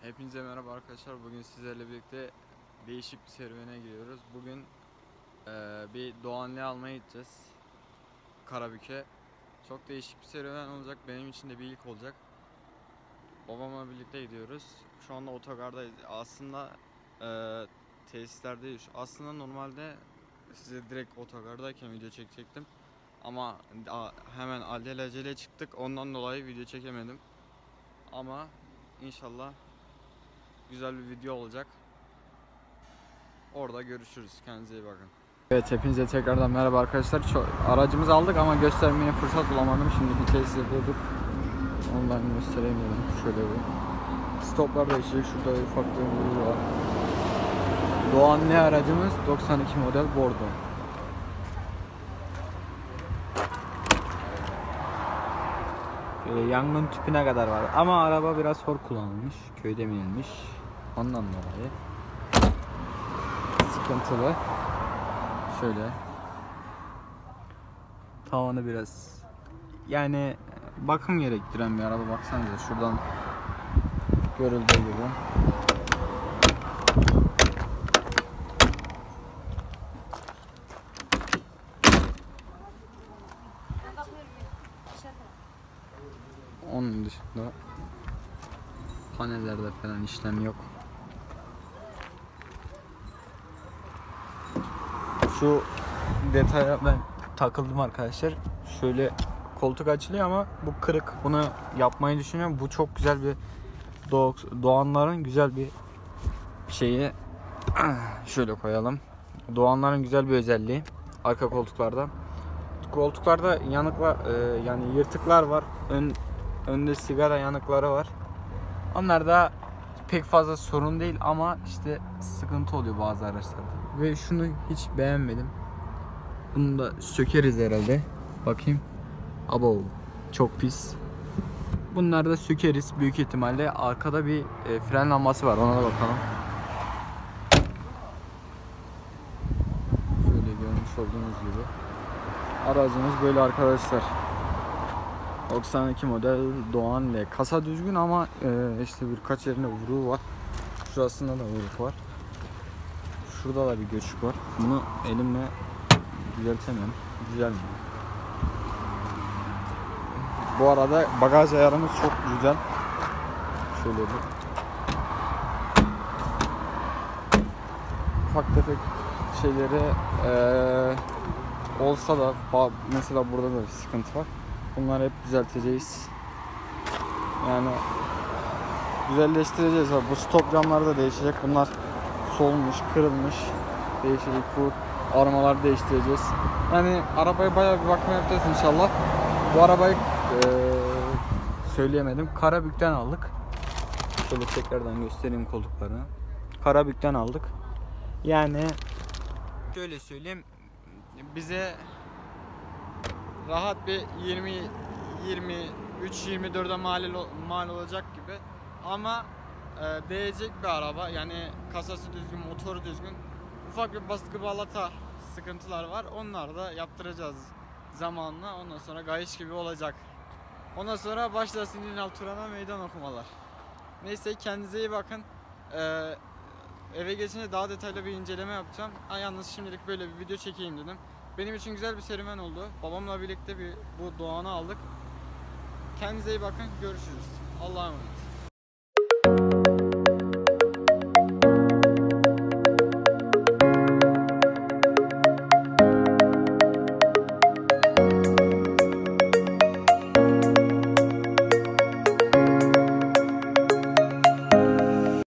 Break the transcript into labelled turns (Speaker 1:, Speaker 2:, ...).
Speaker 1: Hepinize merhaba arkadaşlar. Bugün sizlerle birlikte değişik bir serüvene giriyoruz. Bugün bir Doğanlı almaya gideceğiz. Karabük'e. Çok değişik bir serüven olacak. Benim için de bir ilk olacak. Babamla birlikte gidiyoruz. Şu anda otogardayız. Aslında tesislerdeyiz. Aslında normalde size direkt otogardayken video çekecektim. Ama hemen alelacele çıktık. Ondan dolayı video çekemedim. Ama inşallah güzel bir video olacak. Orada görüşürüz. Kendinize iyi bakın. Evet, hepinize tekrardan merhaba arkadaşlar. Aracımızı aldık ama göstermeye fırsat bulamadım. Şimdi bir tesis yapıyorduk. Ondan göstereyim dedim. Şöyle bir. Stoplar da işte şurada ufak bir ömrü var. Doğanlı aracımız 92 model Bordo. Böyle yangın tüpüne kadar var. Ama araba biraz hor kullanılmış. Köyde binilmiş. Ondan dolayı sıkıntılı. Şöyle tavanı biraz yani bakım gerektiren bir araba, baksanıza şuradan görüldüğü gibi. Onun dışında panellerde falan işlem yok. Şu detaya ben takıldım arkadaşlar. Şöyle koltuk açılıyor ama bu kırık. Bunu yapmayı düşünüyorum. Bu çok güzel bir Doğanların güzel bir şeyi. Şöyle koyalım. Doğanların güzel bir özelliği. Arka koltuklarda. Koltuklarda yanıklar, yani yırtıklar var. Önde sigara yanıkları var. Onlar da pek fazla sorun değil ama işte sıkıntı oluyor bazı araçlarda. Ve şunu hiç beğenmedim. Bunu da sökeriz herhalde. Bakayım. Abo, çok pis. Bunları da sökeriz büyük ihtimalle. Arkada bir fren lambası var. Ona da bakalım. Şöyle görmüş olduğunuz gibi. Aracımız böyle arkadaşlar. 92 model Doğanlı. Kasa düzgün ama işte birkaç yerinde vuruğu var. Şurasında da vuruk var. Şurada da bir göçük var. Bunu elimle düzeltemem. Güzel. Bu arada bagaj ayarımız çok güzel. Şöyle bir ufak tefek şeyleri olsa da mesela burada da bir sıkıntı var. Bunları hep düzelteceğiz. Yani güzelleştireceğiz. Bu stop camları da değişecek. Bunlar solmuş, kırılmış. Değişecek. Bu armaları değiştireceğiz. Yani arabaya bayağı bir bakma yapacağız inşallah. Bu arabayı söyleyemedim. Karabük'ten aldık. Şöyle tekrardan göstereyim koltuklarını. Karabük'ten aldık. Yani şöyle söyleyeyim, bize rahat bir 23-24'e mal olacak gibi. Ama değecek bir araba. Yani kasası düzgün, motoru düzgün. Ufak bir baskı balata sıkıntılar var. Onları da yaptıracağız zamanla. Ondan sonra gayış gibi olacak. Ondan sonra başlasın Ünal Turan'a meydan okumalar. Neyse, kendinize iyi bakın. Eve geçince daha detaylı bir inceleme yapacağım. Yalnız şimdilik böyle bir video çekeyim dedim. Benim için güzel bir serüven oldu. Babamla birlikte bu Doğan'ı aldık. Kendinize iyi bakın. Görüşürüz. Allah'a emanet.